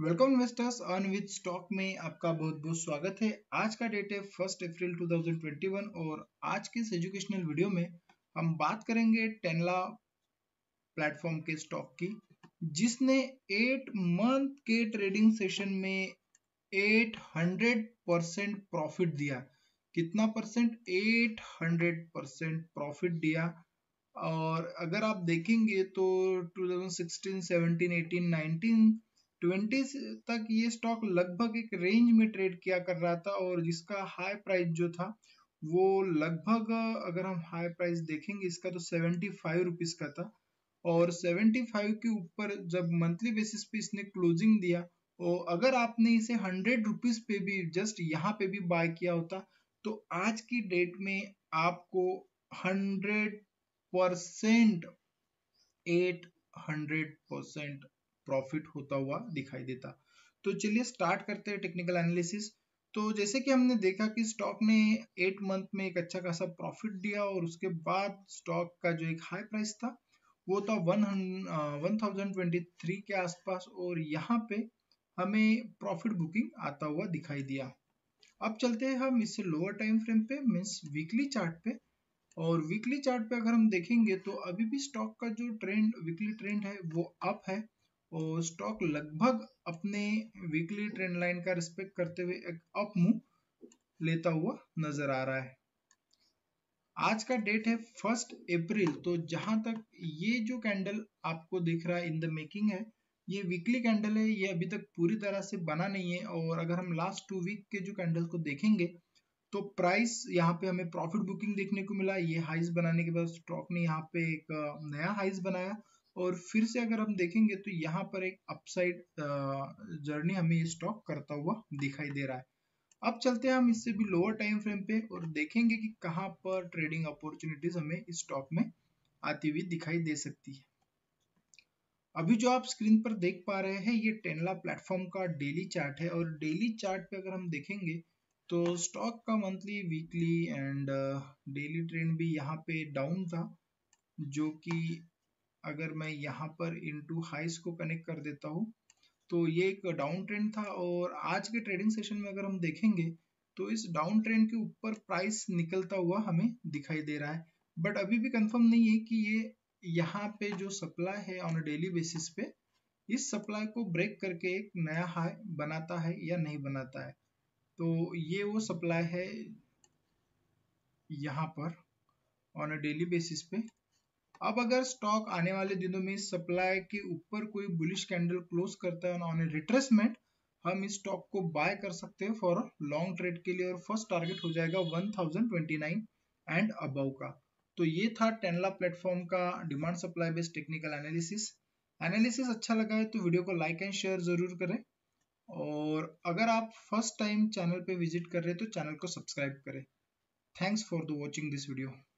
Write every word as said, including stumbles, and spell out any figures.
Welcome investors earn with stock में आपका बहुत बहुत स्वागत है। आज का डेट है फर्स्ट अप्रैल दो हज़ार इक्कीस और आज के इस एजुकेशनल वीडियो में हम बात करेंगे टेनला प्लेटफॉर्म के स्टॉक की, जिसने एट मंथ के ट्रेडिंग सेशन में आठ सौ परसेंट प्रॉफिट दिया। कितना परसेंट? आठ सौ परसेंट प्रॉफिट दिया। और अगर आप देखेंगे तो दो हज़ार सोलह, सत्रह, अठारह, उन्नीस, बीस तक ये स्टॉक लगभग एक रेंज में ट्रेड किया कर रहा था और जिसका हाई प्राइस जो था वो लगभग, अगर हम हाई प्राइस देखेंगे इसका तो सेवेंटी फाइव रुपीज का था और सेवेंटी फाइव के ऊपर जब मंथली बेसिस पे इसने क्लोजिंग दिया और अगर आपने इसे हंड्रेड रुपीज पे भी जस्ट यहाँ पे भी बाय किया होता तो आज की डेट में आपको hundred percent eight hundred percent profit होता हुआ दिखाई देता। तो चलिए स्टार्ट करते हैं टेक्निकल एनालिसिस। तो जैसे कि हमने देखा कि स्टॉक ने एट मंथ में एक अच्छा खासा प्रॉफिट दिया और उसके बाद स्टॉक का जो एक हाई प्राइस था वो था one one thousand twenty three के आसपास और यहाँ पे हमें प्रॉफिट बुकिंग आता हुआ दिखाई दिया। अब चलते हैं हम इससे लोअर टाइम फ्रेम पे, मीन्स वीकली चार्ट पे। और वीकली चार्ट पे अगर हम देखेंगे तो अभी भी स्टॉक का जो ट्रेंड, वीकली ट्रेंड है वो अप है और स्टॉक लगभग अपने वीकली ट्रेंड लाइन का रिस्पेक्ट करते हुए एक अप मूव लेता हुआ नजर आ रहा है। आज का डेट है फर्स्ट अप्रैल। तो जहां तक ये जो कैंडल आपको दिख रहा है इन द मेकिंग है, ये वीकली कैंडल है, ये अभी तक पूरी तरह से बना नहीं है। और अगर हम लास्ट टू वीक के जो कैंडल को देखेंगे तो प्राइस यहाँ पे हमें प्रॉफिट बुकिंग देखने को मिला। ये हाइज बनाने के बाद स्टॉक ने यहाँ पे एक नया हाइज बनाया और फिर से अगर हम देखेंगे तो यहाँ पर एक अपसाइड जर्नी हमें ये स्टॉक करता हुआ दिखाई दे रहा है। अब चलते हैं हम इससे भी लोअर टाइम फ्रेम पे और देखेंगे कि कहाँ पर ट्रेडिंग अपॉर्चुनिटीज हमें इस स्टॉक में आती हुई दिखाई दे सकती है। अभी जो आप स्क्रीन पर देख पा रहे हैं ये टेनला प्लेटफॉर्म का डेली चार्ट है और डेली चार्ट पे अगर हम देखेंगे तो स्टॉक का monthly, weekly and daily trend भी यहाँ पे डाउन था, जो कि अगर मैं यहाँ पर इनटू हाइस को कनेक्ट कर देता हूँ तो ये एक डाउन ट्रेंड था। और आज के ट्रेडिंग सेशन में अगर हम देखेंगे तो इस डाउन ट्रेंड के ऊपर प्राइस निकलता हुआ हमें दिखाई दे रहा है, बट अभी भी कंफर्म नहीं है कि ये यहाँ पे जो सप्लाई है ऑन डेली बेसिस पे इस सप्लाई को ब्रेक करके एक नया हाई बनाता है या नहीं बनाता है। तो ये वो सप्लाई है यहाँ पर ऑन अ डेली बेसिस पे। अब अगर स्टॉक आने वाले दिनों में इस सप्लाई के ऊपर कोई बुलिश कैंडल क्लोज करता है ऑन ए रिट्रेसमेंट, हम इस स्टॉक को बाय कर सकते हैं फॉर लॉन्ग ट्रेड के लिए और फर्स्ट टारगेट हो जाएगा one thousand twenty nine and above का। तो ये था टेनला प्लेटफॉर्म का demand supply based technical analysis. Analysis अच्छा लगा है तो वीडियो को लाइक एंड शेयर जरूर करें और अगर आप फर्स्ट टाइम चैनल पे विजिट कर रहे हैं तो चैनल को सब्सक्राइब करें। Thanks for the watching this video.